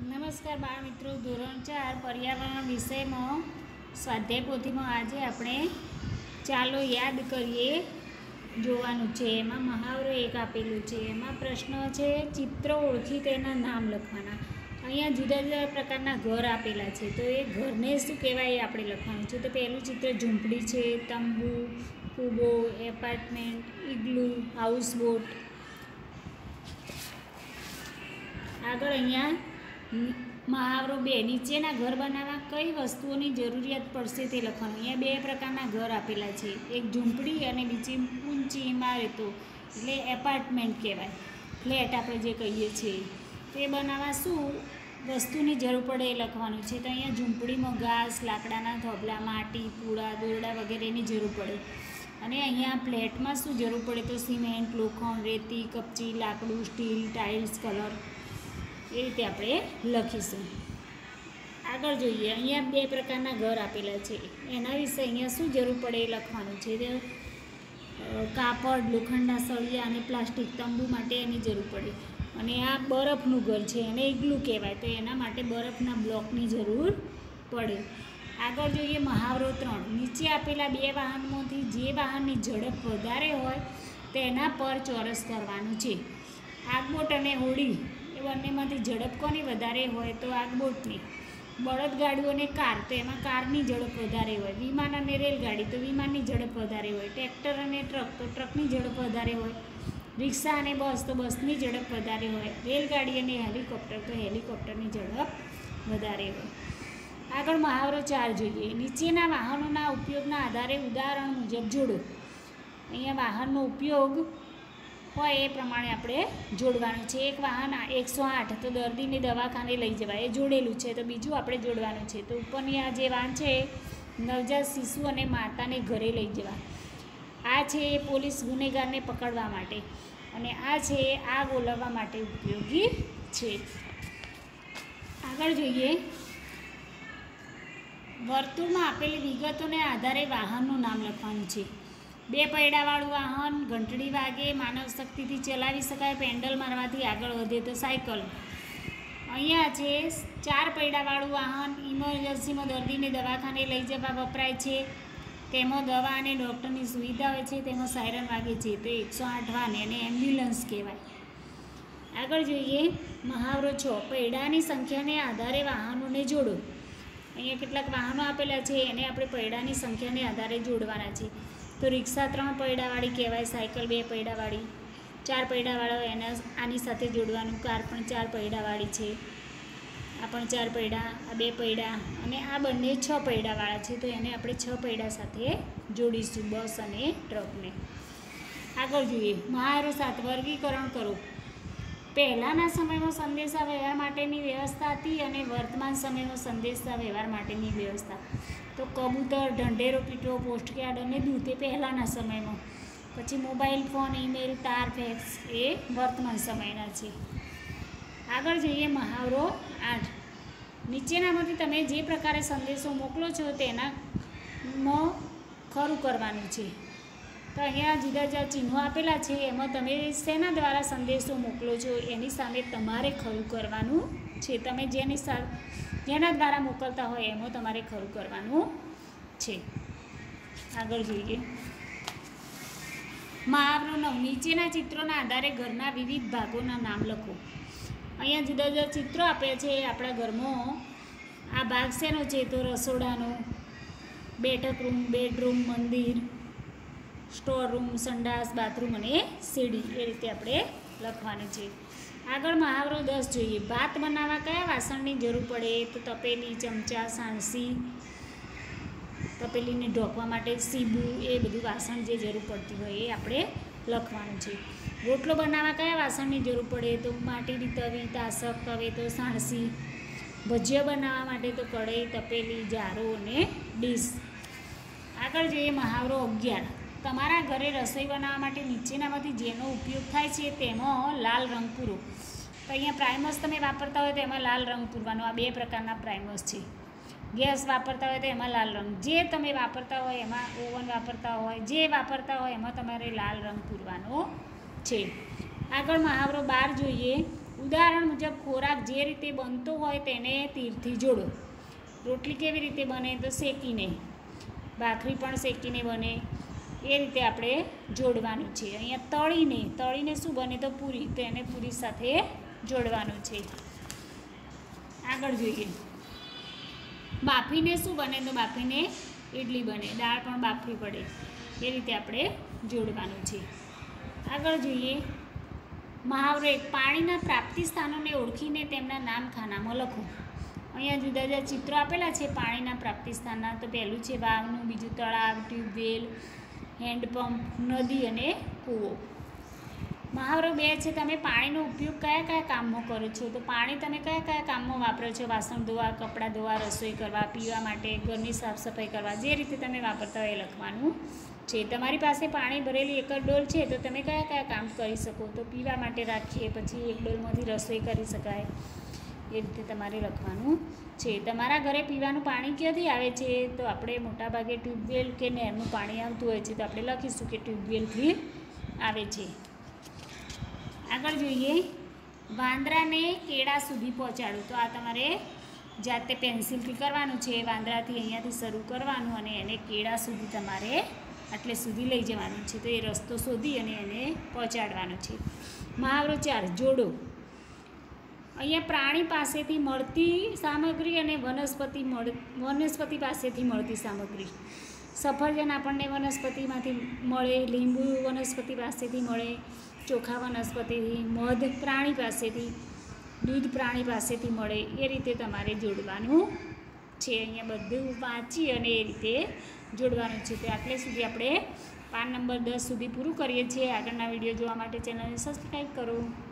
નમસ્કાર બાળ મિત્રો, ધોરણ 4 પર્યાવરણ વિષયમાં સ્વાધ્યાય પોથીમાં આજે આપણે ચાલો યાદ કરીએ જોવાનું છે. એમાં મહાવરો એક આપેલું છે. એમાં પ્રશ્ન છે ચિત્ર ઓળખી તેના નામ લખવાના. અહીંયા જુદા જુદા પ્રકારના ઘર આપેલા છે, તો એ ઘરને શું કહેવાય એ આપણે લખવાનું છે. તો પહેલું ચિત્ર ઝૂંપડી છે, તંબુ, કૂબો, એપાર્ટમેન્ટ, ઇગ્લુ, હાઉસબોટ. આગળ અહીંયા મહાવરો 2 નીચેના ઘર બનાવવા કઈ વસ્તુઓની જરૂરિયાત પડશે તે લખવાનું. અહીંયા 2 પ્રકારના ઘર આપેલા છે, એક ઝૂંપડી અને બીજી ઊંચી ઇમારતો એટલે એપાર્ટમેન્ટ કહેવાય, ફ્લેટ આપણે જે કહીએ છીએ. તે બનાવવા શું વસ્તુની જરૂર પડે એ લખવાનું છે. તો અહીંયા ઝૂંપડીમાં ઘાસ, લાકડાના થોભલા, માટી, પૂળા, દોરડા વગેરેની જરૂર પડે. અને અહીંયા ફ્લેટમાં શું જરૂર પડે તો સિમેન્ટ, લોખંડ, રેતી, કપચી, લાકડું, સ્ટીલ, ટાઇલ્સ, કલર. એ રીતે આપણે લખીશું. આગળ જોઈએ, અહીંયા 2 પ્રકારના ઘર આપેલા છે, એના વિશે અહીંયા શું જરૂર પડે એ લખવાનું છે. કાપડ, લોખંડના સળિયા અને પ્લાસ્ટિક તંબુ માટે એની જરૂર પડે. અને આ બરફનું ઘર છે, એને ઇગ્લુ કહેવાય, તો એના માટે બરફના બ્લોકની જરૂર પડે. આગળ જોઈએ મહાવરો 3. નીચે આપેલા 2 વાહનમાંથી જે વાહનની ઝડપ વધારે હોય તેના પર ચોરસ કરવાનું છે. આગબોટ અને હોડી એ બંનેમાંથી ઝડપ કોની વધારે હોય તો આગબોટની. બળદગાડીઓ અને કાર, તો એમાં કારની ઝડપ વધારે હોય. વિમાન અને રેલગાડી, તો વિમાનની ઝડપ વધારે હોય. ટ્રેક્ટર અને ટ્રક, તો ટ્રકની ઝડપ વધારે હોય. રિક્ષા અને બસ, તો બસની ઝડપ વધારે હોય. રેલગાડી અને હેલિકોપ્ટર, તો હેલિકોપ્ટરની ઝડપ વધારે હોય. આગળ મહાવરો 4 જોઈએ. નીચેના વાહનોના ઉપયોગના આધારે ઉદાહરણ મુજબ જોડો. અહીંયા વાહનનો ઉપયોગ હોય એ પ્રમાણે આપણે જોડવાનું છે. એક વાહન 108, તો દર્દીને દવાખાને લઈ જવાય, એ જોડેલું છે. તો બીજું આપણે જોડવાનું છે. તો ઉપરની આ જે વાહન છે નવજાત શિશુ અને માતાને ઘરે લઈ જવા. આ છે પોલીસ ગુનેગારને પકડવા માટે, અને આ છે આગ ઓલવવા માટે ઉપયોગી છે. આગળ જોઈએ, વર્તુળમાં આપેલી વિગતોને આધારે વાહનનું નામ લખવાનું છે. 2 પૈડાવાળું વાહન, ઘંટડી વાગે, માનવ શક્તિથી ચલાવી શકાય, પેન્ડલ મારવાથી આગળ વધે તો સાયકલ. અહીંયા છે 4 પૈડાવાળું વાહન, ઇમરજન્સીમાં દર્દીને દવાખાને લઈ જવા વપરાય છે. તેમાં દવા અને ડૉક્ટરની સુવિધા હોય છે, તેમાં સાયરન વાગે છે, તો 108 વાહન એને એમ્બ્યુલન્સ કહેવાય. આગળ જોઈએ મહાવરો 6. પૈડાની સંખ્યાને આધારે વાહનોને જોડો. અહીંયા કેટલાક વાહનો આપેલા છે, એને આપણે પૈડાની સંખ્યાને આધારે જોડવાના છે. તો રિક્ષા 3 પૈડાવાળી કહેવાય, સાયકલ 2 પૈડાવાળી, 4 પૈડાવાળા એના આની સાથે જોડવાનું. કાર પણ 4 પૈડાવાળી છે, આ પણ 4 પૈડા, આ 2 પૈડા, અને આ બંને 6 પૈડાવાળા છે, તો એને આપણે 6 પૈડા સાથે જોડીશું, બસ અને ટ્રકને. આગળ જોઈએ મહાવરો 7. વર્ગીકરણ કરો. પહેલાંના સમયમાં સંદેશા વ્યવહાર માટેની વ્યવસ્થા હતી અને વર્તમાન સમયમાં સંદેશા વ્યવહાર માટેની વ્યવસ્થા. તો કબૂતર, ઢંઢેરો પીટો, પોસ્ટકાર્ડ અને દૂત એ પહેલાંના સમયમાં. પછી મોબાઈલ ફોન, ઈમેલ, તાર, ફેક્સ એ વર્તમાન સમયના છે. આગળ જઈએ મહાવરો 8. નીચેનામાંથી તમે જે પ્રકારે સંદેશો મોકલો છો તેનામાં ખરું કરવાનું છે. તો અહીંયા જુદા જુદા ચિહ્નો આપેલા છે, એમાં તમે શેના દ્વારા સંદેશો મોકલો છો એની સામે તમારે ખરું કરવાનું છે. તમે જેના દ્વારા મોકલતા હોય એમાં તમારે ખરું કરવાનું છે. આગળ જોઈએ મહાવરો 9. નીચેના ચિત્રોના આધારે ઘરના વિવિધ ભાગોના નામ લખો. અહીંયા જુદા જુદા ચિત્રો આપ્યા છે. આપણા ઘરમાં આ ભાગ શેનો છે તો રસોડાનો, બેઠક રૂમ, બેડરૂમ, મંદિર, સ્ટોર રૂમ, સંડાસ, બાથરૂમ અને સીડી, એ રીતે આપણે લખવાનું છે. આગળ મહાવરો 10 જોઈએ. ભાત બનાવવા કયા વાસણની જરૂર પડે તો તપેલી, ચમચા, સાણસી, તપેલીને ઢોકવા માટે સીબું, એ બધું વાસણ જે જરૂર પડતી હોય એ આપણે લખવાનું છે. રોટલો બનાવવા કયા વાસણની જરૂર પડે તો માટીની તવી, તાસક, તવેતો, સાણસી. ભજીયા બનાવવા માટે તો કઢાઈ, તપેલી, જારો અને ડીશ. આગળ જોઈએ મહાવરો 11. તમારા ઘરે રસોઈ બનાવવા માટે નીચેનામાંથી જેનો ઉપયોગ થાય છે તેમાં લાલ રંગ પૂરો. તો અહીંયા પ્રાઇમર્સ તમે વાપરતા હોય તો એમાં લાલ રંગ પૂરવાનો. આ 2 પ્રકારના પ્રાઇમર્સ છે. ગેસ વાપરતા હોય તો એમાં લાલ રંગ, જે તમે વાપરતા હોય એમાં, ઓવન વાપરતા હોય, જે વાપરતા હોય એમાં તમારે લાલ રંગ પૂરવાનો છે. આગળ મહાવરો 12 જોઈએ. ઉદાહરણ મુજબ ખોરાક જે રીતે બનતો હોય તેને તીરથી જોડો. રોટલી કેવી રીતે બને તો શેકીને, ભાખરી પણ શેકીને બને, એ રીતે આપણે જોડવાનું છે. અહીંયા તળીને શું બને તો પૂરી, તો એને પૂરી સાથે જોડવાનું છે. આગળ જોઈએ. બાફીને શું બને તો બાફીને ઇડલી બને, દાળ પણ બાફવી પડે, એ રીતે આપણે જોડવાનું છે. આગળ જોઈએ. મહાવરો 1. પાણીના પ્રાપ્તિ સ્થાનોને ઓળખીને તેમના નામ ખાનામાં લખો. અહીંયા જુદા જુદા ચિત્રો આપેલા છે પાણીના પ્રાપ્તિ સ્થાનના. તો પહેલું છે વાવનું, બીજું તળાવ, ટ્યુબવેલ, હેન્ડપંપ, નદી અને કૂવો. મહાવરો 2 છે તમે પાણીનો ઉપયોગ કયા કામમાં કરો છો. તો પાણી તમે કયા કામમાં વાપરો છો. વાસણ ધોવા, કપડાં ધોવા, રસોઈ કરવા, પીવા માટે, ઘરની સાફ સફાઈ કરવા, જે રીતે તમે વાપરતા હોય એ લખવાનું છે. તમારી પાસે પાણી ભરેલી એક જ ડોલ છે તો તમે કયા કામ કરી શકો. તો પીવા માટે રાખીએ, પછી એક ડોલમાંથી રસોઈ કરી શકાય, એ રીતે તમારે લખવાનું છે. તમારા ઘરે પીવાનું પાણી ક્યાંથી આવે છે. તો આપણે મોટાભાગે ટ્યુબવેલ કે નહેરનું પાણી આવતું હોય છે, તો આપણે લખીશું કે ટ્યુબવેલથી આવે છે. આગળ જોઈએ. વાંદરાને કેળા સુધી પહોંચાડો. તો આ તમારે જાતે પેન્સિલથી કરવાનું છે. વાંદરાથી અહીંયાથી શરૂ કરવાનું અને એને કેળા સુધી તમારે આટલે સુધી લઈ જવાનું છે. તો એ રસ્તો શોધી અને એને પહોંચાડવાનો છે. મહાવરો 4. જોડો. અહીંયા પ્રાણી પાસેથી મળતી સામગ્રી અને વનસ્પતિ પાસેથી મળતી સામગ્રી. સફરજન આપણને વનસ્પતિમાંથી મળે, લીંબુ વનસ્પતિ પાસેથી મળે, ચોખા વનસ્પતિથી, મધ પ્રાણી પાસેથી, દૂધ પ્રાણી પાસેથી મળે, એ રીતે તમારે જોડવાનું છે. અહીંયા બધું વાંચી અને એ રીતે જોડવાનું છે. તો આટલે સુધી આપણે પાન નંબર 10 સુધી પૂરું કરીએ છીએ. આગળના વિડીયો જોવા માટે ચેનલને સબસ્ક્રાઈબ કરો.